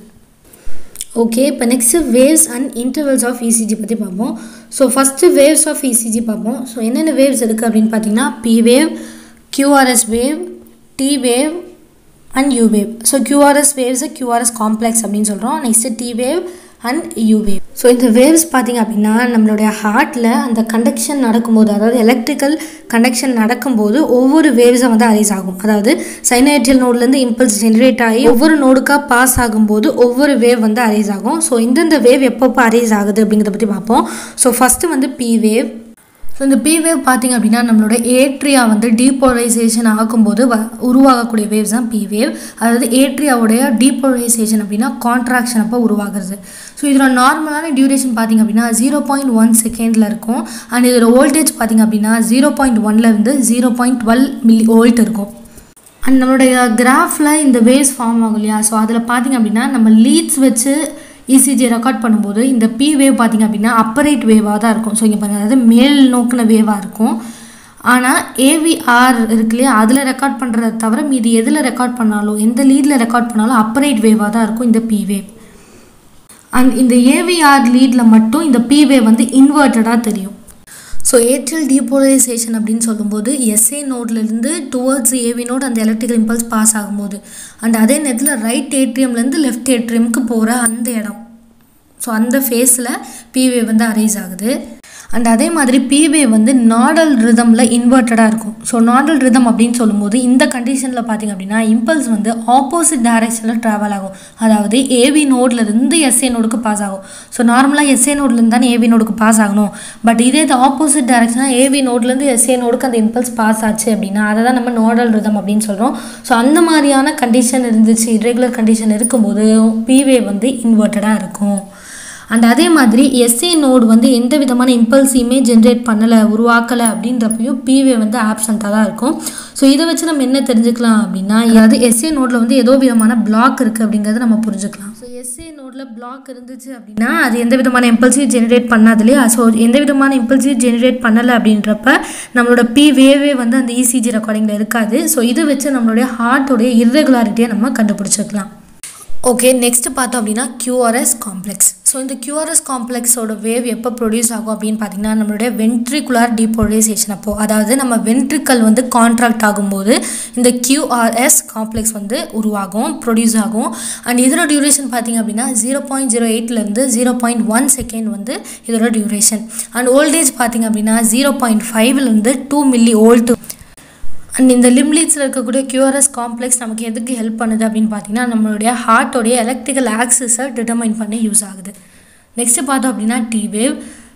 ஓகே, இப்போ next waves and intervals of ECG பற்றி பார்ப்போம். So first waves of ECG பார்ப்போம். ஸோ என்னென்ன வேவ்ஸ் இருக்குது அப்படின்னு பார்த்தீங்கன்னா P wave, QRS wave, T wave and U wave. So QRS வேவ்ஸை கியூஆர்எஸ் காம்ப்ளெக்ஸ் அப்படின்னு சொல்கிறோம். Next T wave and U wave. So இந்த வேவ்ஸ் பார்த்திங்க அப்படின்னா நம்மளுடைய ஹார்ட்டில் அந்த கண்டக்ஷன் நடக்கும்போது, அதாவது எலக்ட்ரிக்கல் கண்டக்ஷன் நடக்கும்போது ஒவ்வொரு வேவ்ஸை வந்து அரைஸ் ஆகும். அதாவது சைனாய்டியல் நோட்லேருந்து இம்பல்ஸ் ஜென்ரேட் ஆகி ஒவ்வொரு நோடுக்காக பாஸ் ஆகும்போது ஒவ்வொரு வேவ் வந்து அரைஸ் ஆகும். ஸோ இந்தந்த வேவ் எப்பப்போ அரைஸ் ஆகுது அப்படிங்கிறத பற்றி பார்ப்போம். ஸோ ஃபஸ்ட்டு வந்து பி வேவ். ஸோ இந்த பி வேவ் பார்த்திங்க அப்படின்னா நம்மளோட ஏட்ரியா வந்து டீபோலரைசேஷன் ஆகும்போது வ உருவாகக்கூடிய வேவ்ஸ் தான் பி வேவ். அதாவது ஏட்ரியாவுடைய டீபோலரைசேஷன் அப்படின்னா கான்ட்ராக்ஷன் அப்போ உருவாகிறது. ஸோ இதோட நார்மலான டியூரேஷன் பார்த்திங்க அப்படின்னா ஜீரோ பாயிண்ட் ஒன் செகண்டில் இருக்கும். அண்ட் இதோட வோல்டேஜ் பார்த்திங்க அப்படின்னா ஜீரோ பாயிண்ட் ஒன்லேருந்து zero point twelve millivolt இருக்கும். அண்ட் நம்மளுடைய கிராஃபில் இந்த வேவ்ஸ் ஃபார்ம் ஆகும் இல்லையா, ஸோ அதில் பார்த்திங்க அப்படின்னா நம்ம லீட்ஸ் வச்சு இசிஜி ரெக்கார்ட் பண்ணும்போது இந்த பி வேவ் பார்த்திங்க அப்படின்னா அப்பரைட் வேவாக தான் இருக்கும். ஸோ இங்கே பாருங்கள், அதாவது மேல் நோக்கின வேவாக இருக்கும். ஆனால் ஏவிஆர் இருக்கு இல்லையா, அதில் ரெக்கார்ட் பண்ணுறத தவிர மீதி எதில் ரெக்கார்ட் பண்ணாலும் எந்த லீடில் ரெக்கார்ட் பண்ணாலும் அப்பரைட் வேவாக தான் இருக்கும் இந்த பி வேவ். அண்ட் இந்த ஏவிஆர் லீடில் மட்டும் இந்த பி வேவ் வந்து இன்வெர்ட்டடாக தெரியும். ஸோ ஏட்ரியல் டீபோலரைசேஷன் அப்படின்னு சொல்லும்போது எஸ்ஏ நோட்லேருந்து டுவர்ட்ஸ் ஏவி நோட் அந்த எலக்ட்ரிக்கல் இம்பல்ஸ் பாஸ் ஆகும்போது, அண்ட் அதே நேரத்தில் ரைட் ஏட்ரியம்லேருந்து லெஃப்ட் ஏட்ரியமுக்கு போகிற அந்த இடம், ஸோ அந்த ஃபேஸில் பிவே வந்து அரைஸ் ஆகுது. அண்ட் அதே மாதிரி பிவே வந்து நாடல் ரிதமில் இன்வெர்ட்டடாக இருக்கும். ஸோ நாடல் ரிதம் அப்படின்னு சொல்லும்போது இந்த கண்டிஷனில் பார்த்திங்க அப்படின்னா இம்பல்ஸ் வந்து ஆப்போசிட் டைரெக்ஷனில் ட்ராவல் ஆகும். அதாவது ஏவி நோட்லேருந்து எஸ்ஏ நோடுக்கு பாஸ் ஆகும். ஸோ நார்மலாக எஸ்ஏ நோட்லேருந்து தானே ஏவி நோடுக்கு பாஸ் ஆகணும். பட் இதே இது ஆப்போசிட் டைரெக்ஷனாக ஏவி நோட்லேருந்து எஸ்ஏ நோடுக்கு அந்த இம்பல்ஸ் பாஸ் ஆச்சு அப்படின்னா அதை தான் நம்ம நாடல் ரிதம் அப்படின்னு சொல்கிறோம். ஸோ அந்த மாதிரியான கண்டிஷன் இருந்துச்சு, இரெகுலர் கண்டிஷன் இருக்கும்போது பிவே வந்து இன்வெர்ட்டடாக இருக்கும். அண்ட் அதே மாதிரி எஸ்ஏ நோடு வந்து எந்த விதமான இம்பல்ஸையுமே ஜென்ரேட் பண்ணலை, உருவாக்கலை அப்படின்றப்பையும் பிவே வந்து ஆப்சண்ட்டாக தான் இருக்கும். ஸோ இதை வச்சு நம்ம என்ன தெரிஞ்சுக்கலாம் அப்படின்னா, அதாவது எஸ்ஏ நோடில் வந்து ஏதோ விதமான பிளாக் இருக்குது அப்படிங்கிறத நம்ம புரிஞ்சுக்கலாம். ஸோ எஸ்ஏ நோடில் பிளாக் இருந்துச்சு அப்படின்னா அது எந்த விதமான இம்பல்ஸையும் ஜென்ரேட் பண்ணாதுலையா. ஸோ எந்த விதமான இம்பல்ஸையும் ஜென்ரேட் பண்ணலை அப்படின்றப்ப நம்மளோட பிவேவே வந்து அந்த இசிஜி ரெக்கார்டிங்கில் இருக்காது. ஸோ இதை வச்சு நம்மளுடைய ஹார்ட்டோடைய இர்ரெகுலாரிட்டியை நம்ம கண்டுபிடிச்சிக்கலாம். ஓகே, நெக்ஸ்ட் பார்த்தோம் அப்படின்னா கியூஆர்எஸ் காம்ப்ளெக்ஸ். ஸோ இந்த கியூஆர்எஸ் காம்ப்ளெக்ஸோட வேவ் எப்போ ப்ரொடியூஸ் ஆகும் அப்படின்னு பார்த்தீங்கன்னா நம்மளுடைய வென்ட்ரிகுலர் டீபோலரைசேஷன் அப்போ, அதாவது நம்ம வென்ட்ரிக்கல் வந்து கான்ட்ராக்ட் ஆகும்போது இந்த கியூஆர்எஸ் காம்ப்ளெக்ஸ் வந்து உருவாகும், ப்ரொடியூஸ் ஆகும். அண்ட் இதோட டியூரேஷன் பார்த்திங்க அப்படின்னா ஜீரோ பாயிண்ட் ஜீரோ எயிட்லேருந்து ஜீரோ பாயிண்ட் ஒன் செகண்ட் வந்து இதோட டியூரேஷன். அண்ட் வோல்டேஜ் பார்த்திங்க அப்படின்னா ஜீரோ பாயிண்ட் ஃபைவ்லேருந்து டூ மில்லி வோல்ட். அண்ட் இந்த லிம்லீட்ஸில் இருக்கக்கூடிய கியூஆர்எஸ் காம்ப்ளெக்ஸ் நமக்கு எதுக்கு ஹெல்ப் பண்ணுது அப்படின்னு பார்த்தீங்கன்னா நம்மளுடைய ஹார்ட்டோடைய எலக்ட்ரிக்கல் ஆக்சிஸை டிட்டர்மைன் பண்ணி யூஸ் ஆகுது. நெக்ஸ்ட்டு பார்த்தோம் அப்படின்னா T wave.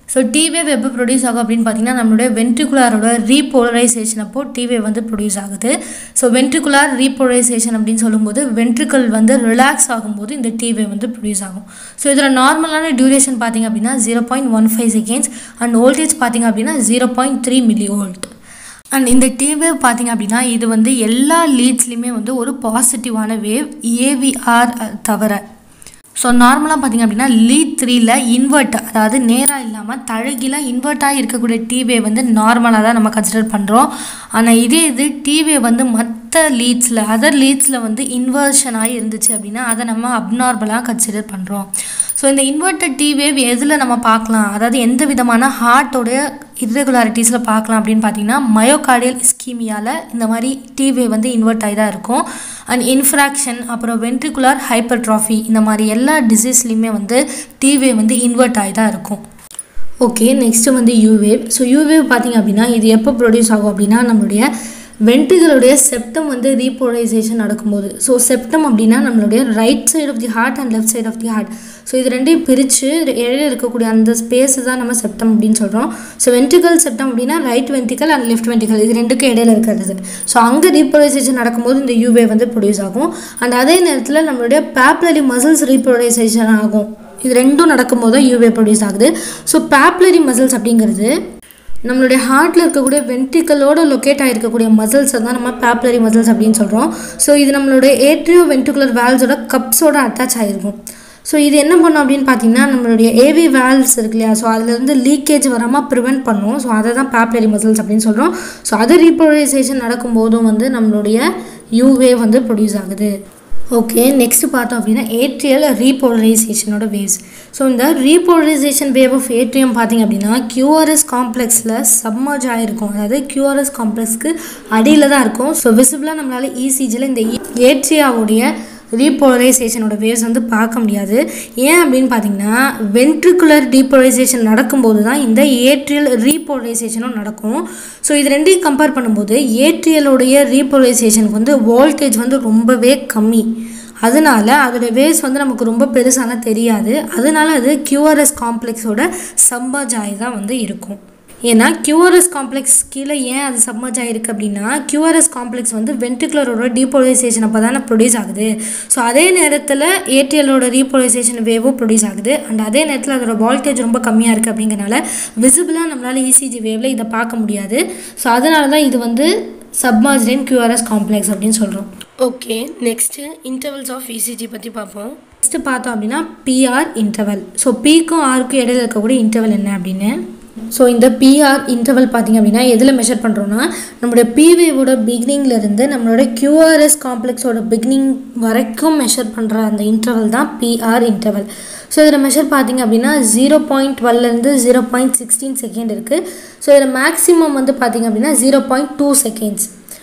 So T wave எப்போ ப்ரொடியூஸ் ஆகும் அப்படின்னு பார்த்தீங்கன்னா நம்மளுடைய வென்ட்ரிகுலாரோட ரீபோலரைசேஷன் அப்போ டி வேவ் வந்து ப்ரொடியூஸ் ஆகுது. ஸோ வென்ட்ரிகுலார் ரீபோலரைசேஷன் அப்படின்னு சொல்லும்போது வென்ட்ரிக்கல் வந்து ரிலாக்ஸ் ஆகும்போது இந்த டி வேவ் வந்து ப்ரொடியூஸ் ஆகும். ஸோ இதில் நார்மலான டியூரேஷன் பார்த்திங்க அப்படின்னா zero point one five seconds and voltage பார்த்திங்க அப்படின்னா zero point three millivolt. And இந்த டி வேவ் பார்த்திங்க அப்படின்னா இது வந்து எல்லா லீட்ஸ்லையுமே வந்து ஒரு பாசிட்டிவான வேவ் ஏவிஆர் தவிர. ஸோ நார்மலாக பார்த்திங்க அப்படின்னா லீட் த்ரீல இன்வெர்ட் அதாவது நேராக இல்லாமல் தழகிலாம் இன்வெர்ட்டாக இருக்கக்கூடிய டி வேவ் வந்து நார்மலாக தான் நம்ம கன்சிடர் பண்ணுறோம். ஆனால் இதே இது டி வேவ் வந்து மற்ற லீட்ஸில் அதர் லீட்ஸில் வந்து இன்வர்ஷன் ஆகி இருந்துச்சு அப்படின்னா அதை நம்ம அப்நார்மலாக கன்சிடர் பண்ணுறோம். ஸோ இந்த இன்வெர்ட்டட் டி வேவ் எதில் நம்ம பார்க்கலாம், அதாவது எந்த விதமான ஹார்ட்டோடைய இர்ரெகுலாரிட்டிஸில் பார்க்கலாம் அப்படின்னு பார்த்தீங்கன்னா மயோகார்டியல் இஸ்கீமியாவில் இந்த மாதிரி டி வேவ் வந்து இன்வெர்ட் ஆகி தான் இருக்கும். அண்ட் இன்ஃப்ராக்ஷன் அப்புறம் வென்ட்ரிகுலர் ஹைப்பர்ட்ராஃபி இந்த மாதிரி எல்லா டிசீஸ்லையுமே வந்து டி வேவ் வந்து இன்வெர்ட் ஆகி தான் இருக்கும். ஓகே, நெக்ஸ்ட்டு வந்து U wave. So U wave பார்த்திங்க அப்படின்னா இது எப்போ ப்ரொடியூஸ் ஆகும் அப்படின்னா நம்மளுடைய வென்ட்ரிகளுடைய செப்டம் வந்து ரீபோலரைசேஷன் நடக்கும்போது. ஸோ செப்டம் அப்படின்னா நம்மளுடைய right side of the heart and left side of the heart. So இது ரெண்டையும் பிரித்து இடையில இருக்கக்கூடிய அந்த ஸ்பேஸ் தான் நம்ம செப்டம் அப்படின்னு சொல்கிறோம். ஸோ வென்ட்ரிகல் செப்டம் அப்படின்னா right ventricle and left ventricle இது ரெண்டுக்கும் இடையில இருக்கிறது. ஸோ அங்கே ரீபோலரைசேஷன் நடக்கும்போது இந்த யூ வேவ் வந்து ப்ரொடியூஸ் ஆகும். அண்ட் அதே நேரத்தில் நம்மளுடைய பேப்லரி மசில்ஸ் ரீபோலரைசேஷன் ஆகும். இது ரெண்டும் நடக்கும்போது தான் யூ வேவ் ப்ரொடியூஸ் ஆகுது. ஸோ பேப்லரி மசில்ஸ் அப்படிங்கிறது நம்மளுடைய ஹார்ட்டில் இருக்கக்கூடிய வென்ட்ரிக்கலோட லொக்கேட் ஆகிருக்கக்கூடிய மசில்ஸை தான் நம்ம பேப்லரி மசில்ஸ் அப்படின்னு சொல்கிறோம். ஸோ இது நம்மளுடைய ஏட்ரியோ வென்ட்ரிகுலர் வேல்ஸோட கப்ஸோட அட்டாச் ஆகிருக்கும். ஸோ இது என்ன பண்ணும் அப்படின்னு பார்த்தீங்கன்னா நம்மளுடைய ஏவி வேல்ஸ் இருக்கு இல்லையா, ஸோ அதுலேருந்து லீக்கேஜ் வராமல் ப்ரிவெண்ட் பண்ணும். ஸோ அதை தான் பேப்லரி மசில்ஸ் அப்படின்னு சொல்கிறோம். ஸோ அது ரீபோலரைசேஷன் நடக்கும்போதும் வந்து நம்மளுடைய யூ வேவ் வந்து ப்ரொடியூஸ் ஆகுது. ஓகே, நெக்ஸ்ட் பார்த்தோம் அப்படின்னா ஏட்ரியல் ரீபோலரைசேஷனோட வேவ்ஸ். ஸோ இந்த ரீபோலரைசேஷன் வேவ் ஆஃப் ஏட்ரியம் பார்த்திங்க அப்படின்னா கியூஆர்எஸ் காம்ப்ளெக்ஸில் சப்மர்ஜ் ஆகிருக்கும். அதாவது கியூஆர்எஸ் காம்ப்ளெக்ஸ்க்கு அடியில் தான் இருக்கும். ஸோ விசிபிளாக நம்மளால் இசிஜியில் இந்த ஏட்ரியாவுடைய ரீபோலரைசேஷனோட வேவ்ஸ் வந்து பார்க்க முடியாது. ஏன் அப்படின்னு பார்த்தீங்கன்னா வென்ட்ரிகுலர் டீபோலரைசேஷன் நடக்கும்போது தான் இந்த ஏட்ரியல் ரீபோலரைசேஷனும் நடக்கும். ஸோ இது ரெண்டையும் கம்பேர் பண்ணும்போது ஏட்ரியலுடைய ரீபோலரைசேஷனுக்கு வந்து வோல்டேஜ் வந்து ரொம்பவே கம்மி. அதனால அதோடய வேவ்ஸ் வந்து நமக்கு ரொம்ப பெருசான தெரியாது. அதனால அது கியூஆர்எஸ் காம்ப்ளெக்ஸோட சப்மர்ஜ் ஆகி தான் வந்து இருக்கும். ஏன்னா கியூஆர்எஸ் காம்ப்ளெக்ஸ் கீழே ஏன் அது சப்மர்ஜ் ஆகிருக்கு அப்படின்னா கியூஆர்எஸ் காம்ப்ளெக்ஸ் வந்து வென்ட்ரிகுலரோட டீபோலரைசேஷன் அப்போ தானே ப்ரொடியூஸ் ஆகுது. ஸோ அதே நேரத்தில் ஏட்ரியலோட ரீபோலரைசேஷன் வேவும் ப்ரொடியூஸ் ஆகுது. அண்ட் அதே நேரத்தில் அதோட வோல்டேஜ் ரொம்ப கம்மியாக இருக்குது அப்படிங்கிறனால விசிபிளாக நம்மளால் இசிஜி வேவில் இதை பார்க்க முடியாது. ஸோ அதனால தான் இது வந்து சப்மர்ஜ்ட் இன் கியூஆர்எஸ் காம்ப்ளெக்ஸ் அப்படின்னு சொல்கிறோம். Okay, next intervals of ECG பற்றி பார்ப்போம். நெக்ஸ்ட்டு பார்த்தோம் அப்படின்னா பிஆர் இன்டர்வல். ஸோ பிக்கும் ஆருக்கும் இடையில இருக்கக்கூடிய இன்டர்வல் என்ன அப்படின்னு. ஸோ இந்த பிஆர் இன்டர்வல் பார்த்திங்க அப்படின்னா எதில் மெஷர் பண்ணுறோன்னா நம்மளுடைய பிவேவோட பிகினிங்லேருந்து நம்மளோட கியூஆர்எஸ் காம்ப்ளெக்ஸோட பிகினிங் வரைக்கும் மெஷர் பண்ணுற அந்த இன்டர்வல் தான் பிஆர் இன்டர்வல். ஸோ இதில் மெஷர் பார்த்திங்க அப்படின்னா ஜீரோ பாயிண்ட் டுவெல்லேருந்து ஜீரோ பாயிண்ட் சிக்ஸ்டீன் செகண்ட் இருக்குது. ஸோ இதில் மேக்ஸிமம் வந்து பார்த்திங்க அப்படின்னா zero point two seconds.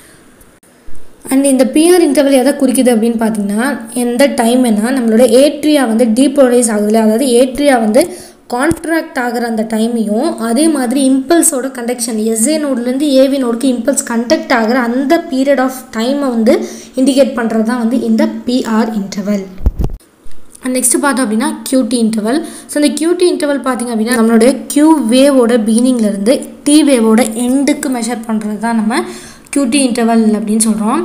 And இந்த பிஆர் இன்டர்வல் எதை குறிக்குது அப்படின்னு பார்த்தீங்கன்னா எந்த டைம் என்ன நம்மளோட ஏட்ரியா வந்து டீபோலரைஸ் ஆகுதுல, அதாவது ஏட்ரியா வந்து கான்ட்ராக்ட் ஆகிற அந்த டைமையும் அதே மாதிரி இம்பல்ஸோட கண்டக்ஷன் எஸ்ஏ நோட்லேருந்து ஏவி நோடுக்கு இம்பல்ஸ் கண்டக்ட் ஆகிற அந்த பீரியட் ஆஃப் டைமை வந்து இண்டிகேட் பண்ணுறது தான் வந்து இந்த பிஆர் இன்டர்வல். நெக்ஸ்ட்டு பார்த்தோம் அப்படின்னா கியூடி இன்டர்வல். ஸோ இந்த கியூடி இன்டர்வல் பார்த்திங்க அப்படின்னா நம்மளுடைய கியூ வேவோட பிகினிங்லேருந்து டி வேவோட எண்டுக்கு மெஷர் பண்ணுறது தான் நம்ம கியூடி இன்டர்வல் அப்படின்னு சொல்கிறோம்.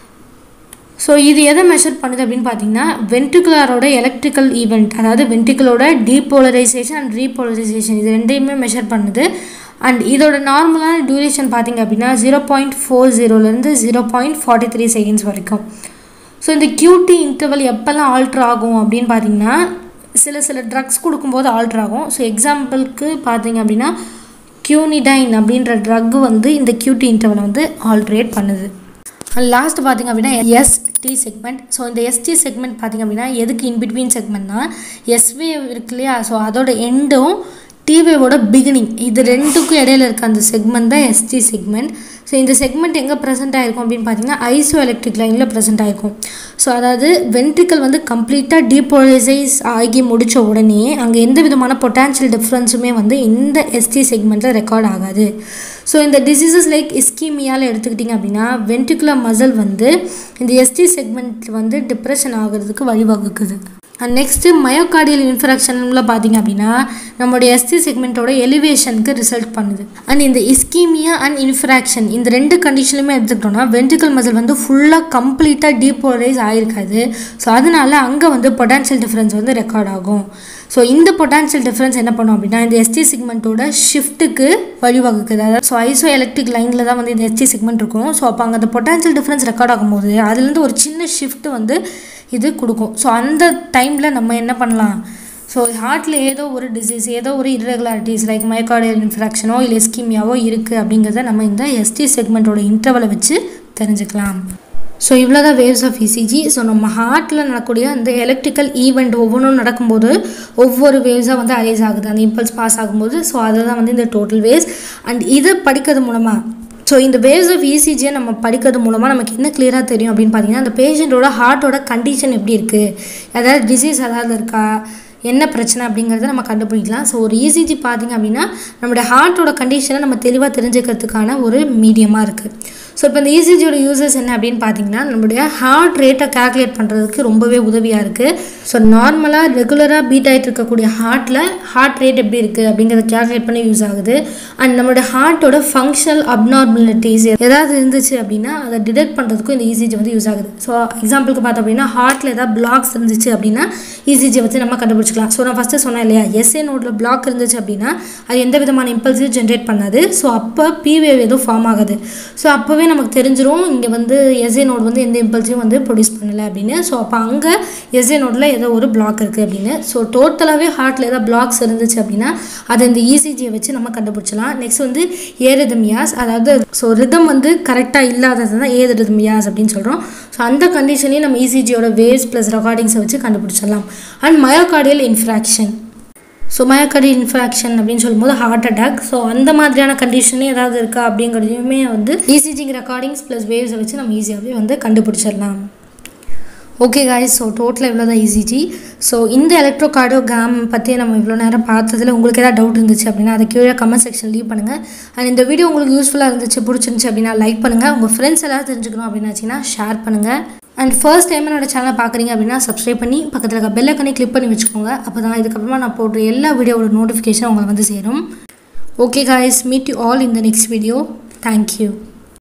ஸோ இது எதை மெஷர் பண்ணுது அப்படின்னு பார்த்தீங்கன்னா வென்ட்ரிகுலரோட எலக்ட்ரிக்கல் ஈவெண்ட், அதாவது வென்ட்ரிகுலோட டீபோலரைசேஷன் அண்ட் ரீபோலரைசேஷன் இது ரெண்டையுமே மெஷர் பண்ணுது. அண்ட் இதோட நார்மலான டியூரேஷன் பார்த்திங்க அப்படின்னா ஜீரோ பாயிண்ட் ஃபோர் ஜீரோலேருந்து zero point forty three seconds வரைக்கும். ஸோ இந்த கியூடி இன்டர்வல் எப்போல்லாம் ஆல்ட்ரு ஆகும் அப்படின்னு பார்த்தீங்கன்னா சில சில ட்ரக்ஸ் கொடுக்கும்போது ஆல்ட்ரு ஆகும். ஸோ எக்ஸாம்பிளுக்கு பார்த்திங்க அப்படின்னா கியூனிடைன் அப்படின்ற ட்ரக் வந்து இந்த கியூடி இன்டர்வலை வந்து ஆல்ட்ரேட் பண்ணுது. அண்ட் லாஸ்ட் பார்த்திங்க அப்படின்னா எஸ்டி செக்மெண்ட். ஸோ இந்த எஸ்டி செக்மெண்ட் பார்த்திங்க அப்படின்னா எதுக்கு இன்பிட்வீன் செக்மெண்ட்னா எஸ்வே இருக்கு இல்லையா, ஸோ அதோட எண்டும் டிவேவோட பிகினிங் இது ரெண்டுக்கும் இடையில இருக்க அந்த செக்மெண்ட் தான் எஸ்டி செக்மெண்ட். ஸோ இந்த செக்மெண்ட் எங்கே ப்ரெசென்ட் ஆகிருக்கும் அப்படின்னு பார்த்தீங்கன்னா ஐசோ எலக்ட்ரிக் லைனில் ப்ரெசென்ட் ஆகிருக்கும். ஸோ அதாவது வென்ட்ரிக்கல் வந்து கம்ப்ளீட்டாக டீபோலரைசைஸ் ஆகி முடித்த உடனே அங்கே எந்த விதமான பொட்டான்ஷியல் டிஃப்ரென்ஸுமே வந்து இந்த எஸ்டி செக்மெண்ட்டில் ரெக்கார்ட் ஆகாது. ஸோ இந்த டிசீசஸ் லைக் இஸ்கீமியாவில் எடுத்துக்கிட்டிங்க அப்படின்னா வென்ட்ரிகுலர் மசில் வந்து இந்த எஸ்டி செக்மெண்ட் வந்து டிப்ரெஷன் ஆகிறதுக்கு வழிவகுக்குது. அண்ட் நெக்ஸ்ட்டு மயோகார்டியல் இன்ஃப்ராக்ஷனில் பார்த்தீங்க அப்படின்னா நம்மளுடைய எஸ்டி செக்மெண்ட்டோட எலிவேஷனுக்கு ரிசல்ட் பண்ணுது. அண்ட் இந்த இஸ்கீமியா அண்ட் இன்ஃப்ராக்ஷன் இந்த ரெண்டு கண்டிஷன்லையுமே எடுத்துக்கிட்டோம்னா வென்ட்ரிக்கல் மசில் வந்து ஃபுல்லாக கம்ப்ளீட்டாக டீபோலரைஸ் ஆகிருக்காது. ஸோ அதனால அங்கே வந்து பொட்டான்ஷியல் டிஃப்ரென்ஸ் வந்து ரெக்கார்ட் ஆகும். ஸோ இந்த பொட்டான்ஷியல் டிஃப்ரென்ஸ் என்ன பண்ணும் அப்படின்னா இந்த எஸ்டி செக்மெண்ட்டோட ஷிஃப்ட்டுக்கு வழிவகுக்குது. அதாவது ஸோ ஐசோ எலக்ட்ரிக் லைனில் தான் வந்து இந்த எஸ்டி செக்மெண்ட் இருக்கும். ஸோ அப்போ அங்கே அந்த பொட்டான்ஷியல் டிஃப்ரென்ஸ் ரெக்கார்ட் ஆகும்போது அதுலேருந்து ஒரு சின்ன ஷிஃப்ட் வந்து இது கொடுக்கும். ஸோ அந்த டைமில் நம்ம என்ன பண்ணலாம், ஸோ ஹார்ட்டில் ஏதோ ஒரு டிசீஸ் ஏதோ ஒரு இர்ரெகுலாரிட்டிஸ் லைக் மயோகார்டியல் இன்ஃப்ராக்ஷனோ இல்லை இஸ்கீமியாவோ இருக்குது அப்படிங்கிறத நம்ம இந்த எஸ்டி செக்மெண்ட்டோட இன்டர்வலை வச்சு தெரிஞ்சுக்கலாம். ஸோ இவ்வளோ தான் வேவ்ஸ் ஆஃப் இசிஜி. ஸோ நம்ம ஹார்ட்டில் நடக்கக்கூடிய அந்த எலக்ட்ரிக்கல் ஈவெண்ட் ஒவ்வொன்றும் நடக்கும்போது ஒவ்வொரு வேவ்ஸாக வந்து அரைஸ் ஆகுது, அந்த இம்பல்ஸ் பாஸ் ஆகும்போது. ஸோ அதுதான் வந்து இந்த டோட்டல் வேவ்ஸ். அண்ட் இதை படிக்கிறது மூலமாக ஸோ இந்த வேவ்ஸ் ஆஃப் இசிஜியை நம்ம படிக்கிறது மூலமாக நமக்கு என்ன கிளியராக தெரியும் அப்படின்னு பார்த்தீங்கன்னா அந்த பேஷண்ட்டோட ஹார்ட்டோட கண்டிஷன் எப்படி இருக்குது, ஏதாவது டிசீஸ் ஏதாவது இருக்கா, என்ன பிரச்சனை அப்படிங்கிறத நம்ம கண்டுபிடிக்கலாம். ஸோ ஒரு இசிஜி பார்த்திங்க அப்படின்னா நம்மளுடைய ஹார்ட்டோட கண்டிஷனை நம்ம தெளிவாக தெரிஞ்சுக்கிறதுக்கான ஒரு மீடியமாக இருக்குது. ஸோ இப்போ இந்த இசிஜியோட யூசஸ் என்ன அப்படின்னு பார்த்தீங்கன்னா நம்மளுடைய ஹார்ட் ரேட்டை கால்குலேட் பண்ணுறதுக்கு ரொம்பவே உதவியாக இருக்குது. ஸோ நார்மலாக ரெகுலராக பீட் ஆகிட்டு இருக்கக்கூடிய ஹார்ட்டில் ஹார்ட் ரேட் எப்படி இருக்குது அப்படிங்கிறத கால்குலேட் பண்ணி யூஸ் ஆகுது. அண்ட் நம்மளுடைய ஹார்ட்டோட ஃபங்க்ஷனல் அப்நார்மலிட்டிஸ் ஏதாவது இருந்துச்சு அப்படின்னா அதை டிடெக்ட் பண்ணுறதுக்கும் இந்த இசிஜி வந்து யூஸ் ஆகுது. ஸோ எக்ஸாம்பிளுக்கு பார்த்தோம் அப்படின்னா ஹார்ட்டில் ஏதாவது பிளாக்ஸ் இருந்துச்சு அப்படின்னா இசிஜியை வச்சு நம்ம கண்டுபிடிச்சிக்கலாம். ஸோ நான் ஃபஸ்ட்டு சொன்னேன் இல்லையா, எஸ்ஏ நோடில் பிளாக் இருந்துச்சு அப்படின்னா அது எந்த விதமான இம்பல்ஸையும் ஜென்ரேட் பண்ணாது. ஸோ அப்போ பி வேவ் எதுவும் ஃபார்ம் ஆகுது. ஸோ அப்போவே நமக்கு தெரிஞ்சிரும் இங்கே வந்து எஸ்ஏ நோட் வந்து எந்த இம்பல்ஸையும் வந்து ப்ரொடியூஸ் பண்ணலை அப்படின்னு. ஸோ அப்போ அங்கே எஸ்ஏ நோட்டில் ஏதோ ஒரு பிளாக் இருக்குது அப்படின்னு. ஸோ டோட்டலாகவே ஹார்ட்டில் ஏதாவது பிளாக்ஸ் இருந்துச்சு அப்படின்னா அதை இந்த இசிஜியை வச்சு நம்ம கண்டுபிடிச்சலாம். நெக்ஸ்ட் வந்து ஏரிதமியாஸ், அதாவது ஸோ ரிதம் வந்து கரெக்டாக இல்லாதது தான் ஏரிதமியாஸ் அப்படின்னு சொல்கிறோம். ஸோ அந்த கண்டிஷனையும் நம்ம இசிஜியோட வேவ்ஸ் ப்ளஸ் ரெக்கார்டிங்ஸை வச்சு கண்டுபிடிச்சிடலாம். And myocardial infarction, so myocardial infarction அப்படின்னு சொல்லும்போது ஹார்ட் அட்டாக். ஸோ அந்த மாதிரியான கண்டிஷனே ஏதாவது இருக்கா அப்படிங்கிறதையுமே வந்து இசிஜிங் ரெக்கார்டிங்ஸ் ப்ளஸ் வேவ்ஸை வச்சு நம்ம ஈஸியாகவே வந்து கண்டுபிடிச்சிடலாம். ஓகே காய்ஸ், ஸோ டோட்டலாக இவ்வளோ தான் இசிஜி. ஸோ இந்த எலக்ட்ரோகார்டியோகிராம் பற்றி நம்ம இவ்வளோ நேரம் பார்த்ததில் உங்களுக்கு ஏதாவது டவுட் இருந்துச்சு அப்படின்னா அதை கீழே கமெண்ட் செக்ஷன் லீவ் பண்ணுங்கள். அண்ட் இந்த வீடியோ உங்களுக்கு யூஸ்ஃபுல்லாக இருந்துச்சு பிடிச்சிருந்துச்சு அப்படின்னா லைக் பண்ணுங்கள். உங்கள் ஃப்ரெண்ட்ஸ் எல்லாம் தெரிஞ்சுக்கணும் அப்படின்னாச்சிங்கன்னா ஷேர் பண்ணுங்கள். அண்ட் ஃபர்ஸ்ட் டைம் என்னோட சேனலை பார்க்குறீங்க அப்படின்னா சப்ஸ்கிரைப் பண்ணி பக்கத்தில் இருக்க பெல் ஐக்கனை கிளிக் பண்ணி வச்சுக்கோங்க. அப்போ தான் இதுக்கப்புறமா நான் போடுற எல்லா வீடியோவோட நோட்டிஃபிகேஷன் உங்களுக்கு வந்து சேரும். Okay guys, meet you all in the next video. Thank you.